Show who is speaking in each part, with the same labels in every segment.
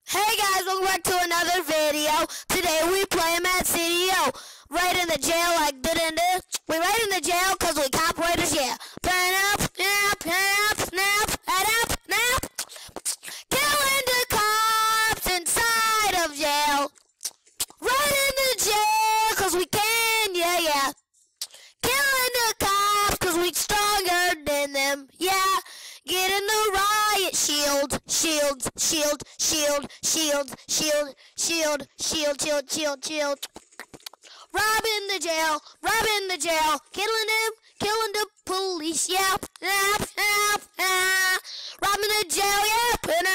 Speaker 1: Hey guys, welcome back to another video. Today we play Mad City O. Right in the jail like da-da-da. We right in the jail cause we cop raiders, yeah. Turn up, snap, snap, snap, head up, snap. Killing the cops inside of jail. Right in the jail cause we can, yeah. Killing the cops cause we stronger than them, yeah. Get in the riot shield, shield. Robbing the jail, killing the police, yeah. Robbing the jail, yeah.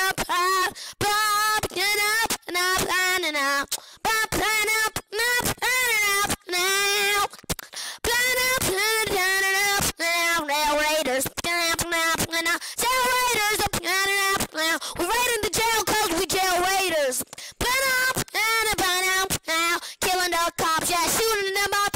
Speaker 1: Raiders, we're right in the jail cause we jail raiders. Killing the cops, yeah, shooting them up.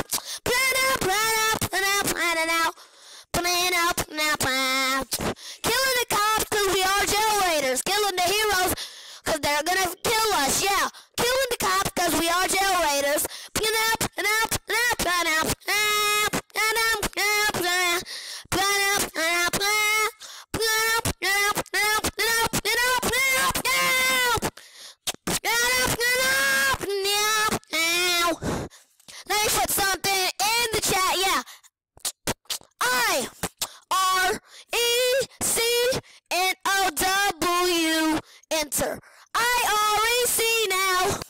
Speaker 1: Killing the cops cause we are jail raiders. Killing the heroes cause they're gonna kill us, yeah. Killing the cops cause we are jail raiders. Let me put something in the chat, yeah. I-R-E-C-N-O-W. Enter. I-R-E-C now.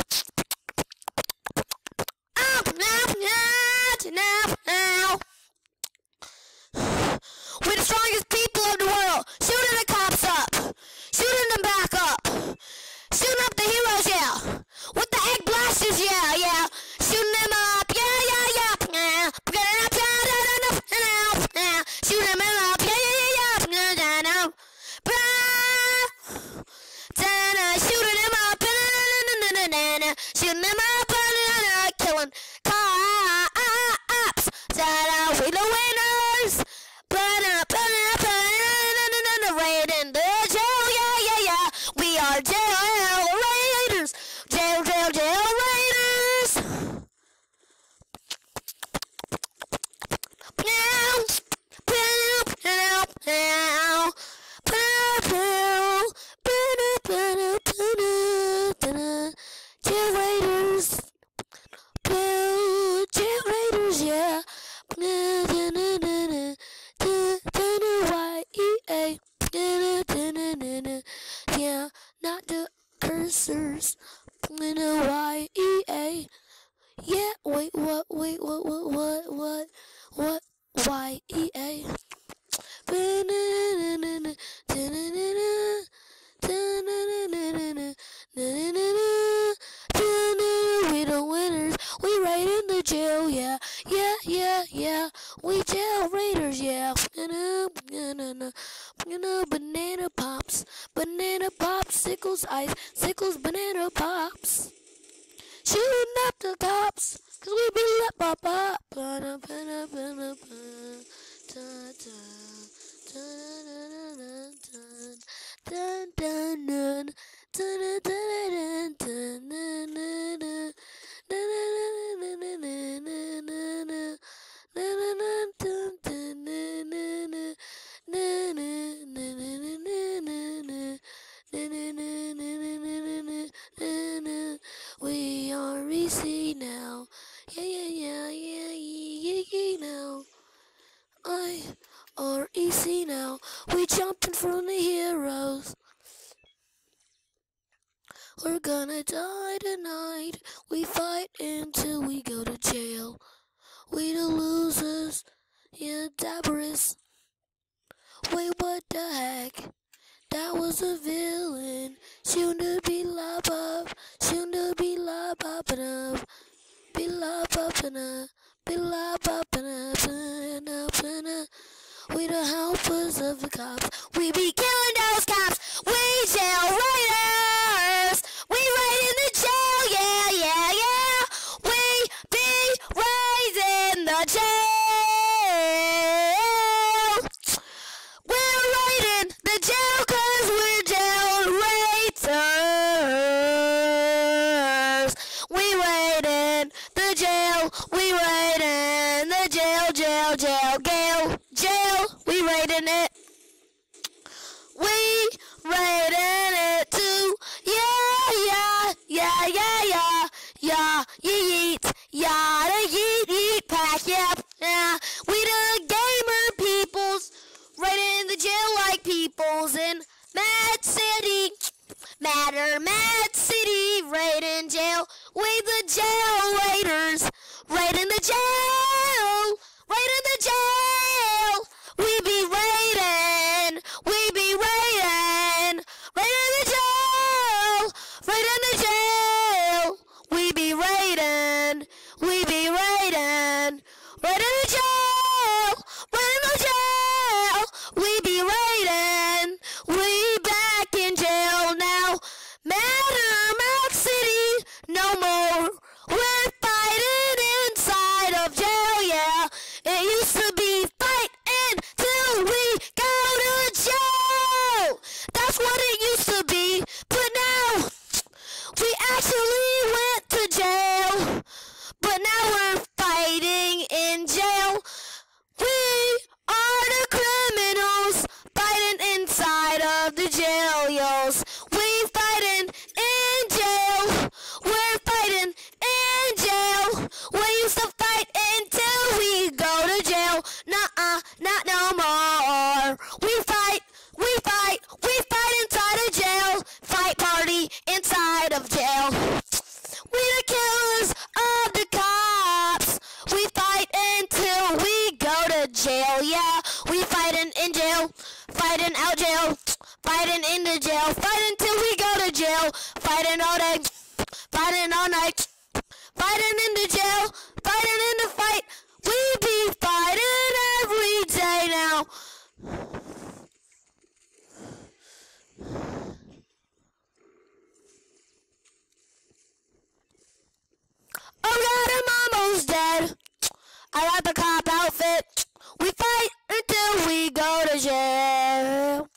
Speaker 1: We're the strongest people of the world. Shooting the cops up. Shooting them back up. Shooting up the heroes, yeah. With the egg blasters, yeah. Shooting them up, yeah. Shooting them up, yeah. Shooting them up, killing cops. We the winners. Right in the jail, yeah. We are jail raiders. Jail raiders. Jail raiders, yeah. Y-E-A. Yeah, not the cursors. Y-E-A. Yeah, wait, what? Y-E-A. We the winners. We right in the jail, yeah. We jail raiders, yeah. Banana pops, sickles, ice, sickles, banana pops. Shooting up the cops, cause we be up. We are easy now. Yeah, now. I are easy now. We jumping from the heroes. We're gonna die tonight. We fight until we go to jail. We the losers. Yeah, Dabris. Wait, what the heck? That was a villain. Soon to be lob up. We the helpers of the cops. We be killing those cops. We jail raiders. We right in the jail, yeah. We be raising the jail. We're right in the jail cause we're jail raiders. criminals in Mad City. Mad City, right in jail. We the jail raiders, right in the jail, right in the jail. We be raiding, right in the jail, right in the jail. We be raiding, right in the jail, right in the jail. We be raiding, we back in jail now. Mad City, no more. We're fighting inside of jail, yeah. It used to be fight until we go to jail. That's what it used to be, but now we actually went to jail. But now we're fighting in jail. We are the criminals fighting inside of the jail, yos. We fighting in jail. We're fighting in jail. We used to fight until we go to jail. Nuh-uh, not no more. We fight inside of jail. Fight party inside of jail. We the killers of the cops. We fight until we go to jail, yeah. We fighting in jail, fighting out jail, fighting in the jail, fighting till we go to jail, fighting all day, fighting all night, fighting in the jail, fighting in the fight. We be fighting every day now. Oh God, I'm almost dead. I got the cop outfit. We fight until we go to jail.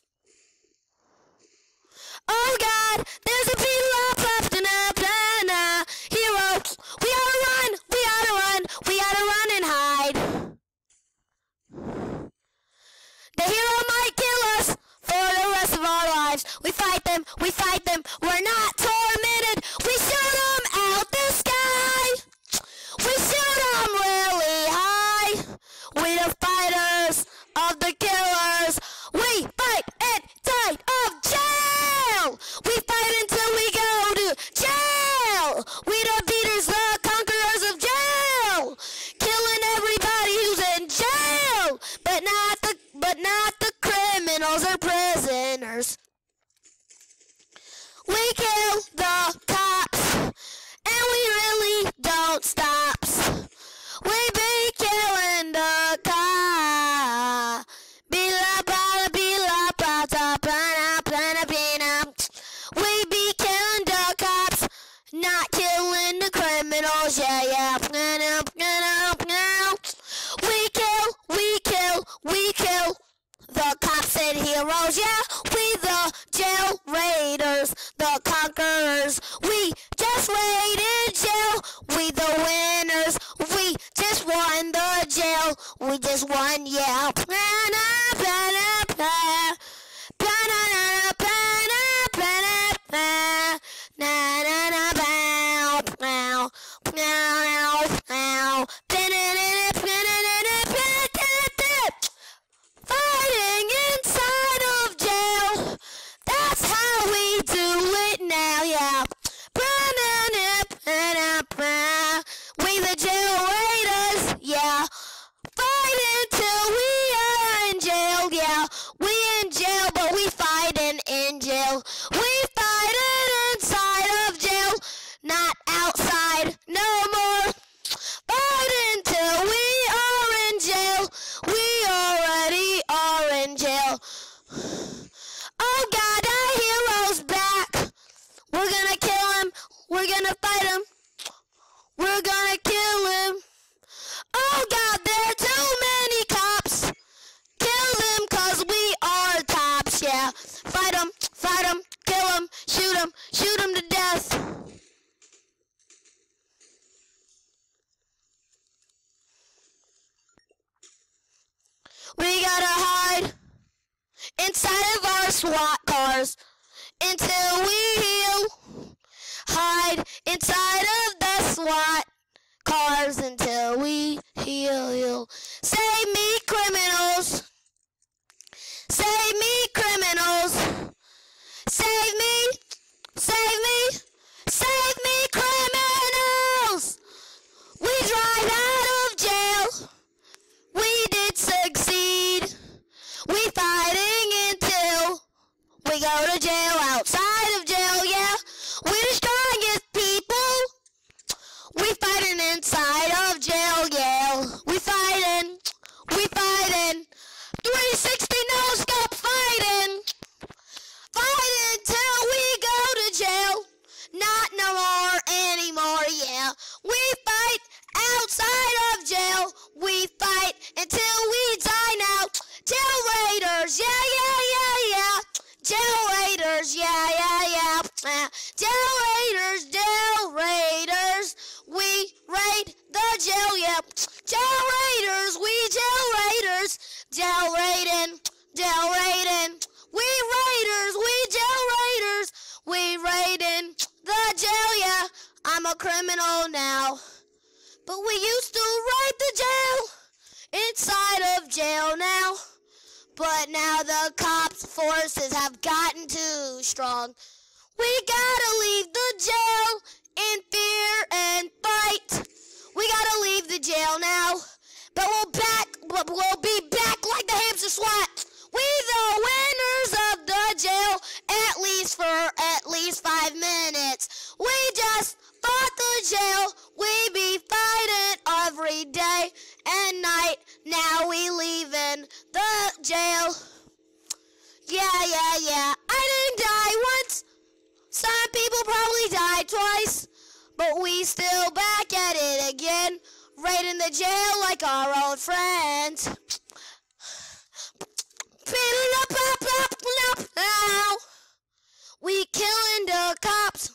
Speaker 1: Oh God, there's a beat up left in a plan. Heroes, we gotta run, we gotta run, we gotta run and hide. The hero might kill us for the rest of our lives. We fight them, we're not tormented. We shoot them out the sky. We shoot them really high. We the fighters of the killers. We fight inside of jail. We fight until we go to jail. We the beaters, the conquerors of jail. Killing everybody who's in jail. But not the criminals or prisoners. We kill the cops, and we really don't stop. We be killing the cops. We be killing the cops, not killing the criminals. Yeah, yeah. We kill the cops and heroes. Yeah, we the jail raiders, the conquerors. We just raided jail. We the winners. We just won the jail. We just won, yeah. Fighting inside of jail. That's how we do it now, yeah. We the jail raiders, yeah. Fight until we are in jail, yeah. We in jail, but we fighting in jail. We fighting inside of jail, not outside no more. Fight until we are in jail. We already are in jail. Oh God, our hero's back. We're gonna kill him. We're gonna fight him. We're gonna kill him. Oh God, there are too many cops. Kill them cause we are cops, yeah. Fight them, kill them, shoot them to death. We gotta hide inside of our SWAT cars until we heal. Hide inside of the SWAT cars until we heal. Save me, criminals. Save me, criminals. Save me. Save me. Save me, criminals. We drive out of jail. We did succeed. We fighting until we go to jail, outside of jail, yeah. We're the strongest people. We fighting inside of jail, yeah. We fighting. 360 no stop fighting. Fighting till we go to jail. Not no more anymore, yeah. We fight outside of jail. We fight until we die now. Jail raiders, yeah, yeah, yeah, yeah. Jail raiders, yeah, yeah, yeah. Jail raiders, jail raiders. We raid the jail, yeah. Jail raiders, we jail raiders. Jail raiding, jail raiding. We raiders, we jail raiders. We raiding the jail, yeah. I'm a criminal now. But we used to raid the jail. Inside of jail now. But now the cops' forces have gotten too strong. We gotta leave the jail in fear and fight. We gotta leave the jail now. But we'll be back like the hamster SWAT. We the winners of the jail, at least 5 minutes. We just fought the jail. We be fighting every day and night. Now we leaving the jail. Yeah, yeah, yeah. I didn't die once. Some people probably died twice. But we still back at it again. Raiding the jail like our old friends. We killing the cops.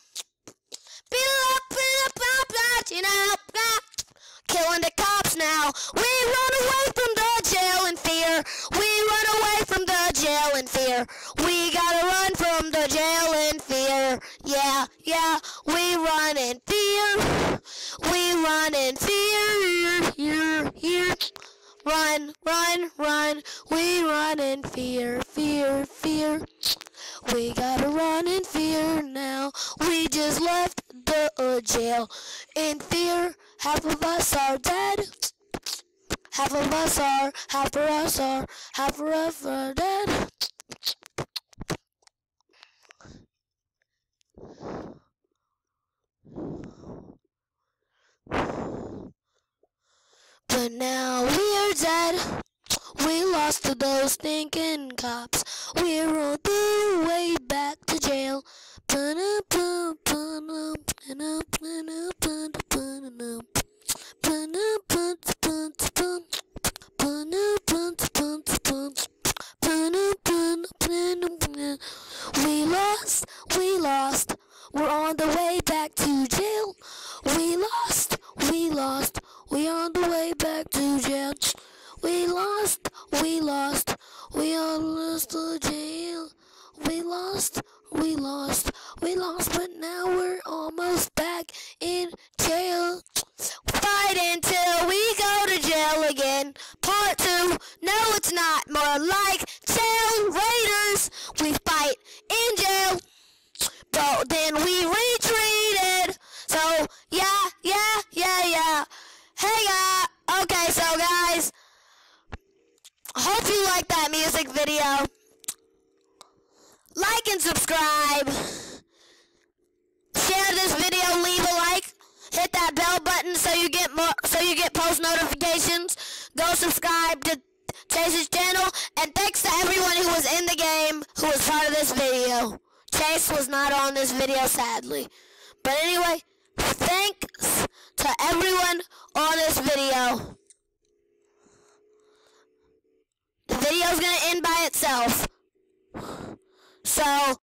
Speaker 1: Killing the cops now. We run away from the jail in fear. We run away from the jail in fear. We gotta run from the jail in fear. Yeah, yeah, we run in fear. We run in fear. Here, here. Run, run, run. We run in fear, fear, fear. We gotta run in fear now. We just left the jail in fear. Half of us are dead. Half of us are, half of us are, half of us are dead. But now we're dead. We lost to those stinking cops. We're on the way back to jail. We lost. We're on the way back to jail. We lost. We're on the way back to jail. We lost. We all lost to jail. We lost, but now we're almost back in jail. Fight until we go to jail again. Part 2. No, it's not. More like jail raiders. We fight in jail, but then we retreated. So, yeah. Hey, okay, so guys, hope you like that music video. Like and subscribe. Share this video, leave a like, hit that bell button so you get post notifications. Go subscribe to Chase's channel, and thanks to everyone who was in the game who was part of this video. Chase was not on this video, sadly. But anyway, thanks to everyone on this video. The video's gonna end by itself. So